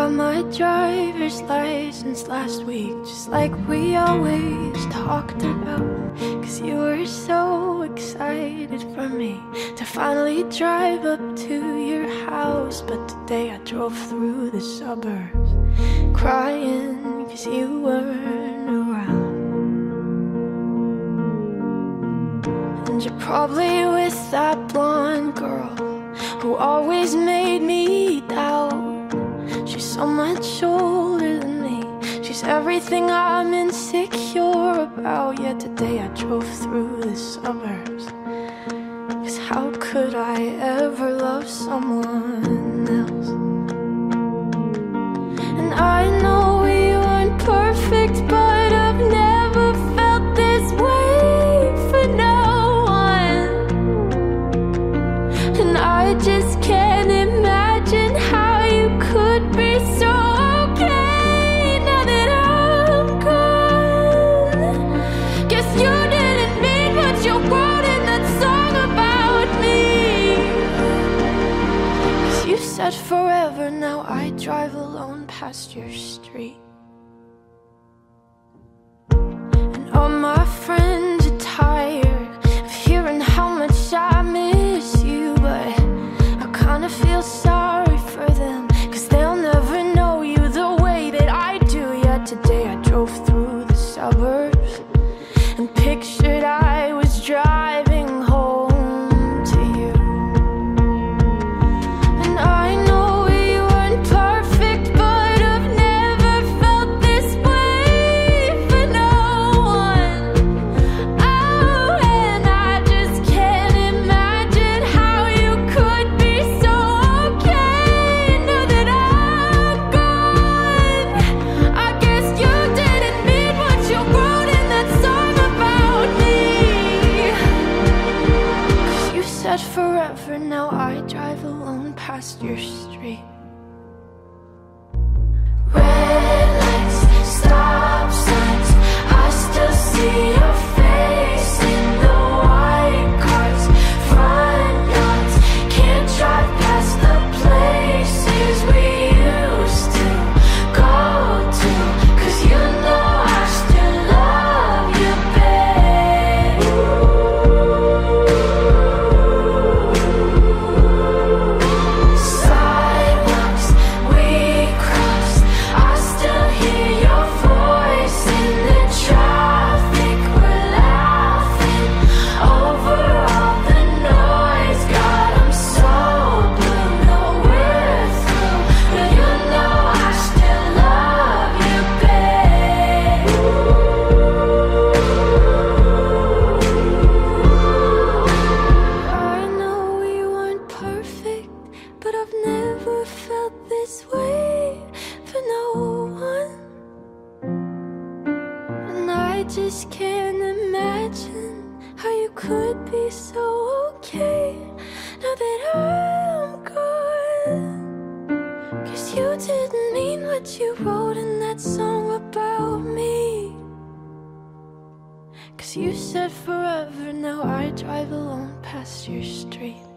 got my driver's license last week, just like we always talked about. Cause you were so excited for me to finally drive up to your house. But today I drove through the suburbs crying cause you weren't around. And you're probably with that blonde girl who always made me doubt. She's so much older than me, she's everything I'm insecure about. Yet today I drove through the suburbs, cause how could I ever love someone else? And I know we weren't perfect, but I've never felt this way for no one. And I just can't imagine how you could be so okay now that I'm gone. Guess you didn't mean what you wrote in that song about me. Cause you said forever, now I drive alone past your street. And all my friends are tired of hearing how much I miss you, but I kinda feel sorry for them, cause they'll never know you the way that I do. Yet today I drove through the suburbs and pictured I was driving home to you. And I know we weren't perfect, but I've never felt this way for no one. Oh, and I just can't imagine how you could be so okay now that I'm gone. I guess you didn't mean what you wrote in that song about me. Cause you said forever, now I drive alone past your street. Red lights, stop signs, I still see your face in the white cars, front yards. Can't drive past the places we used to go to, cause you know I still love you, babe. Sidewalks we crossed, I still hear your voice in the traffic. We're laughing over all the noise. God, I'm so blue, no we're through, but you know I still love you, babe. I know we weren't perfect, but I've never felt this way for no one. And I just can't imagine how you could be so okay now that I'm gone. Cause you didn't mean what you wrote in that song about me. Cause you said forever, now I drive alone past your street.